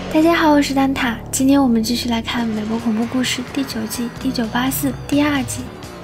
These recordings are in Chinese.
大家好，我是蛋挞，今天我们继续来看美国恐怖故事第9季1984第2集。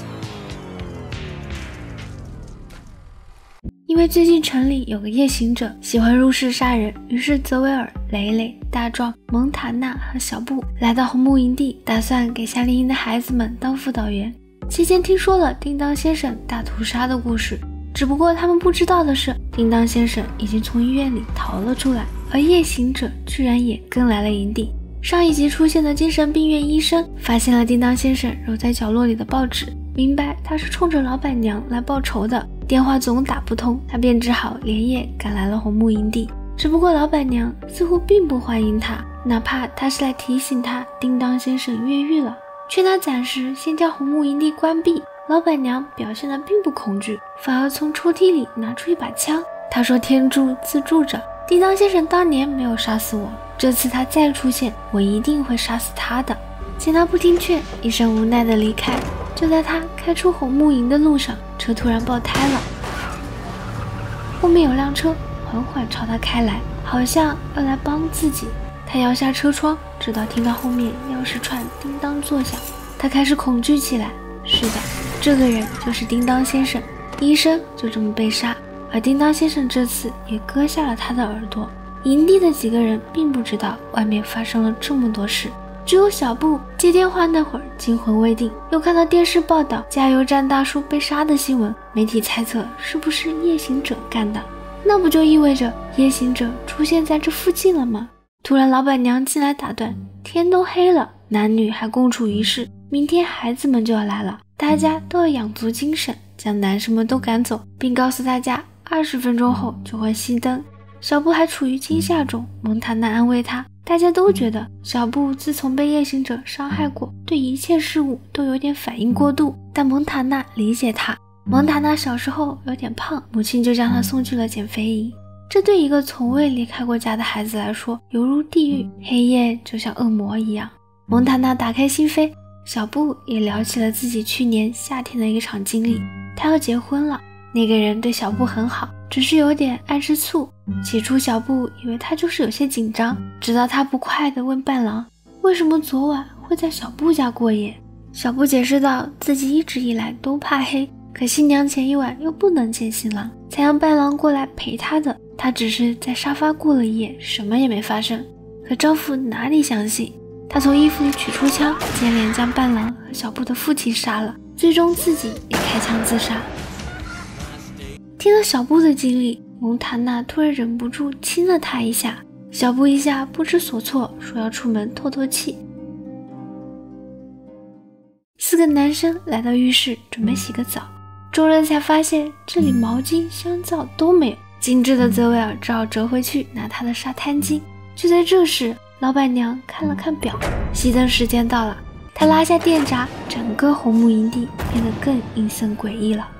因为最近城里有个夜行者喜欢入室杀人，于是泽维尔、蕾蕾、大壮、蒙塔纳和小布来到红木营地，打算给夏令营的孩子们当辅导员。期间听说了叮当先生大屠杀的故事，只不过他们不知道的是，叮当先生已经从医院里逃了出来，而夜行者居然也跟来了营地。上一集出现的精神病院医生发现了叮当先生揉在角落里的报纸，明白他是冲着老板娘来报仇的，电话总打不通，他便只好连夜赶来了红木营地。只不过老板娘似乎并不欢迎他，哪怕他是来提醒他叮当先生越狱了，劝他暂时先将红木营地关闭。老板娘表现得并不恐惧，反而从抽屉里拿出一把枪。她说天助自助者，叮当先生当年没有杀死我，这次他再出现，我一定会杀死他的。见他不听劝，医生无奈地离开。就在他开出红木营的路上，车突然爆胎了，后面有辆车缓缓朝他开来，好像要来帮自己。他摇下车窗，直到听到后面钥匙串叮当作响，他开始恐惧起来。是的，这个人就是叮当先生，医生就这么被杀，而叮当先生这次也割下了他的耳朵。营地的几个人并不知道外面发生了这么多事，只有小布接电话那会儿惊魂未定，又看到电视报道加油站大叔被杀的新闻，媒体猜测是不是夜行者干的，那不就意味着夜行者出现在这附近了吗？突然老板娘进来打断，天都黑了，男女还共处一室，明天孩子们就要来了，大家都要养足精神，将男生们都赶走，并告诉大家20分钟后就会熄灯。小布还处于惊吓中，蒙塔纳安慰他，大家都觉得小布自从被夜行者伤害过，对一切事物都有点反应过度，但蒙塔纳理解他。蒙塔纳小时候有点胖，母亲就将他送去了减肥营，这对一个从未离开过家的孩子来说犹如地狱，黑夜就像恶魔一样。蒙塔纳打开心扉，小布也聊起了自己去年夏天的一场经历，他要结婚了，那个人对小布很好，只是有点爱吃醋。起初小布以为他就是有些紧张，直到他不快地问伴郎为什么昨晚会在小布家过夜。小布解释道自己一直以来都怕黑，可新娘前一晚又不能见新郎，才让伴郎过来陪她的，她只是在沙发过了夜，什么也没发生。可丈夫哪里相信，他从衣服里取出枪，接连将伴郎和小布的父亲杀了，最终自己也开枪自杀。听了小布的经历，蒙塔纳突然忍不住亲了他一下，小布一下不知所措，说要出门透透气。4个男生来到浴室准备洗个澡，众人才发现这里毛巾、香皂都没有，精致的泽维尔只好折回去拿他的沙滩巾。就在这时，老板娘看了看表，熄灯时间到了，她拉下电闸，整个红木营地变得更阴森诡异了。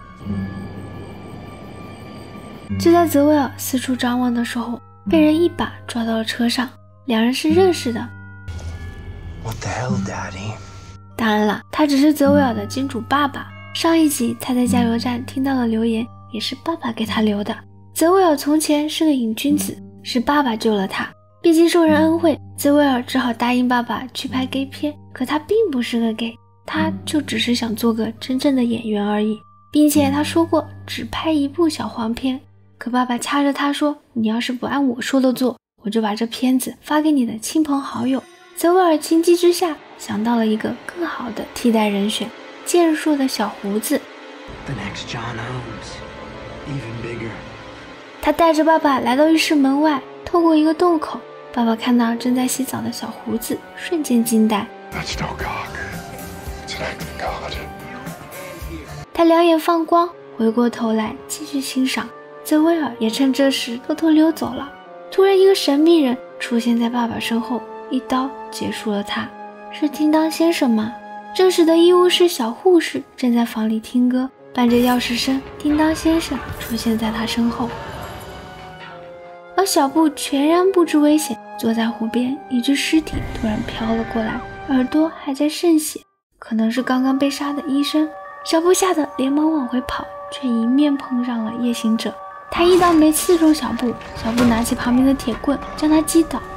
就在泽维尔四处张望的时候，被人一把抓到了车上，两人是认识的。 What the hell, Daddy? 当然了，他只是泽维尔的金主爸爸。上一集他在加油站听到了留言，也是爸爸给他留的。泽维尔从前是个瘾君子，是爸爸救了他。毕竟受人恩惠，泽维尔只好答应爸爸去拍 gay 片，可他并不是个 gay， 他就只是想做个真正的演员而已，并且他说过只拍1部小黄片。可爸爸掐着他说，你要是不按我说的做，我就把这片子发给你的亲朋好友。泽维尔情急之下想到了一个更好的替代人选，健硕的小胡子。 The next John Holmes, even bigger. 他带着爸爸来到浴室门外，透过一个洞口，爸爸看到正在洗澡的小胡子，瞬间惊呆。 That's no cock. It's an act of God. 他两眼放光，回过头来继续欣赏。泽维尔也趁这时偷偷溜走了。突然一个神秘人出现在爸爸身后，一刀结束了他。是叮当先生吗？这时的医务室小护士正在房里听歌，伴着钥匙声，叮当先生出现在他身后。而小布全然不知危险，坐在湖边，一具尸体突然飘了过来，耳朵还在渗血，可能是刚刚被杀的医生。小布吓得连忙往回跑，却迎面碰上了夜行者。他一刀没刺中小布，小布拿起旁边的铁棍将他击倒，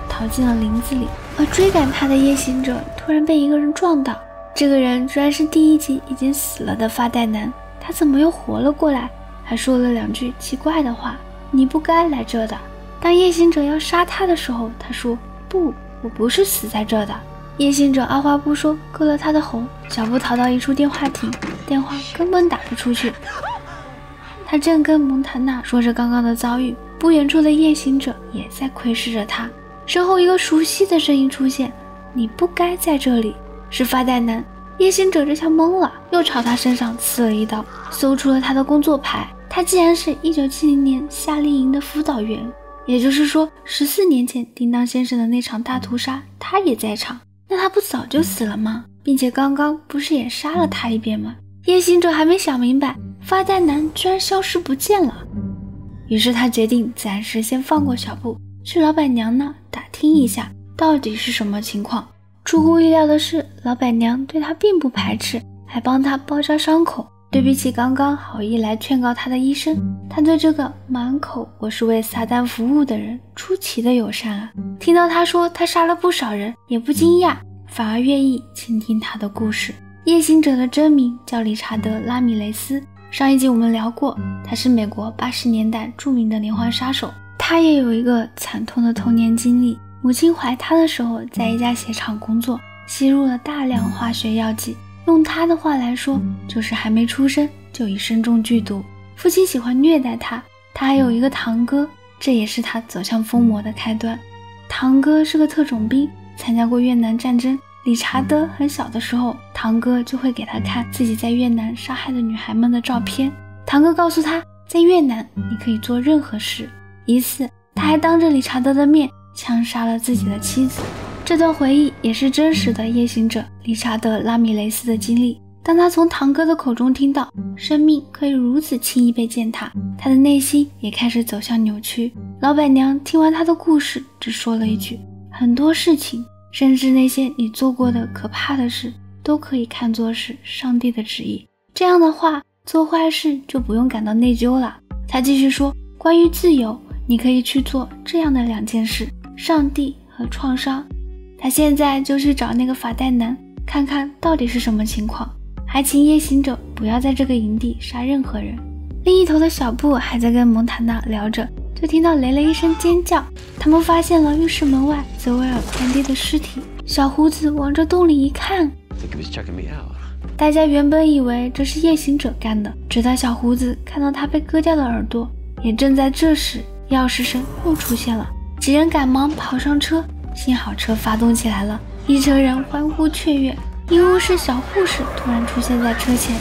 逃进了林子里。而追赶他的夜行者突然被一个人撞倒，这个人居然是第1集已经死了的发带男，他怎么又活了过来，还说了2句奇怪的话：你不该来这的。当夜行者要杀他的时候，他说：不，我不是死在这的。夜行者二话不说割了他的喉，小布逃到一处电话亭，电话根本打不出去。他正跟蒙塔娜说着刚刚的遭遇，不远处的夜行者也在窥视着他。身后一个熟悉的声音出现：你不该在这里。是发带男。夜行者这下懵了，又朝他身上刺了一刀，搜出了他的工作牌。他竟然是1970年夏令营的辅导员，也就是说14年前叮当先生的那场大屠杀他也在场。那他不早就死了吗？并且刚刚不是也杀了他一遍吗？夜行者还没想明白，发带男居然消失不见了。于是他决定暂时先放过小布，去老板娘那打听一下到底是什么情况。出乎意料的是，老板娘对他并不排斥，还帮他包扎伤口。对比起刚刚好意来劝告他的医生，他对这个满口我是为撒旦服务的人出奇的友善啊。听到他说他杀了不少人，也不惊讶，反而愿意倾听他的故事。夜行者的真名叫理查德·拉米雷斯，上一集我们聊过，他是美国80年代著名的连环杀手。他也有一个惨痛的童年经历，母亲怀他的时候在一家鞋厂工作，吸入了大量化学药剂，用他的话来说就是还没出生就已身中剧毒。父亲喜欢虐待他，他还有一个堂哥，这也是他走向疯魔的开端。堂哥是个特种兵，参加过越南战争。理查德很小的时候，堂哥就会给他看自己在越南杀害的女孩们的照片。堂哥告诉他，在越南你可以做任何事。一次他还当着理查德的面枪杀了自己的妻子。这段回忆也是真实的夜行者理查德·拉米雷斯的经历。当他从堂哥的口中听到生命可以如此轻易被践踏，他的内心也开始走向扭曲。老板娘听完他的故事，只说了一句：很多事情，甚至那些你做过的可怕的事，都可以看作是上帝的旨意。这样的话，做坏事就不用感到内疚了。他继续说，关于自由，你可以去做这样的2件事：上帝和创伤。他现在就去找那个发带男，看看到底是什么情况，还请夜行者不要在这个营地杀任何人。另一头的小布还在跟蒙塔娜聊着，就听到雷雷一声尖叫，他们发现了浴室门外泽维尔干爹的尸体。小胡子往这洞里一看，大家原本以为这是夜行者干的，直到小胡子看到他被割掉的耳朵。也正在这时，钥匙声又出现了，几人赶忙跑上车，幸好车发动起来了，一车人欢呼雀跃。医务室小护士突然出现在车前，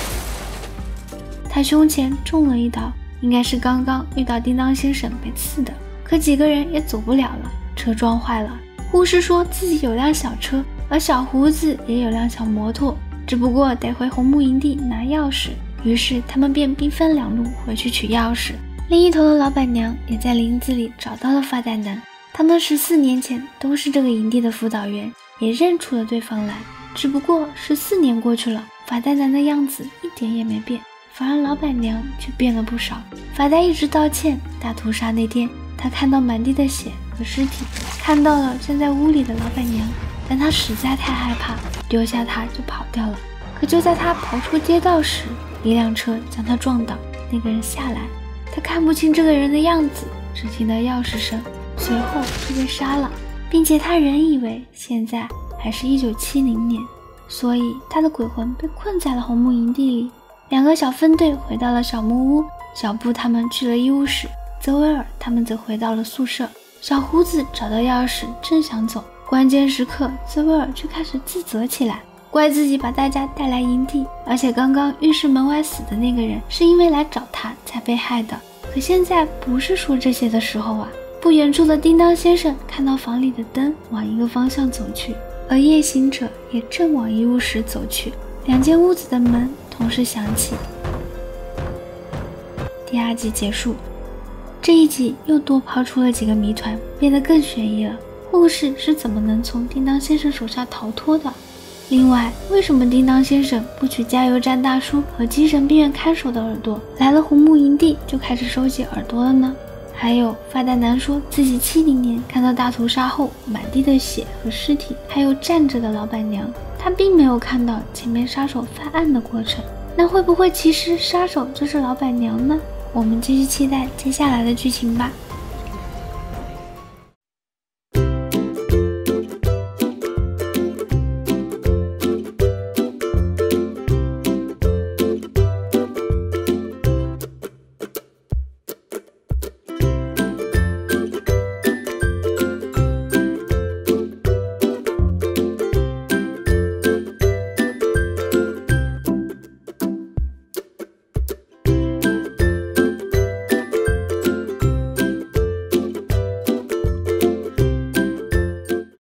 他胸前中了一刀，应该是刚刚遇到叮当先生被刺的，可几个人也走不了了，车撞坏了。护士说自己有辆小车，而小胡子也有辆小摩托，只不过得回红木营地拿钥匙，于是他们便兵分2路回去取钥匙。另一头的老板娘也在林子里找到了发带男，他们14年前都是这个营地的辅导员，也认出了对方来。只不过14年过去了，发带男的样子一点也没变，反而老板娘却变了不少。发带一直道歉，大屠杀那天他看到满地的血和尸体，看到了站在屋里的老板娘，但他实在太害怕，丢下他就跑掉了。可就在他跑出街道时，一辆车将他撞倒，那个人下来，他看不清这个人的样子，只听到钥匙声，随后就被杀了，并且他仍以为现在还是1970年，所以他的鬼魂被困在了红木营地里。2个小分队回到了小木屋，小布他们去了医务室，泽维尔他们则回到了宿舍。小胡子找到钥匙正想走，关键时刻泽维尔却开始自责起来，怪自己把大家带来营地，而且刚刚浴室门外死的那个人是因为来找他才被害的。可现在不是说这些的时候啊。不远处的叮当先生看到房里的灯往一个方向走去，而夜行者也正往医务室走去，2间屋子的门同时响起。第2集结束。这一集又多抛出了几个谜团，变得更悬疑了。护士是怎么能从叮当先生手下逃脱的？另外，为什么叮当先生不取加油站大叔和精神病院看守的耳朵，来了红木营地就开始收集耳朵了呢？ 还有发呆男说自己70年看到大屠杀后满地的血和尸体，还有站着的老板娘，他并没有看到前面杀手犯案的过程。那会不会其实杀手就是老板娘呢？我们继续期待接下来的剧情吧。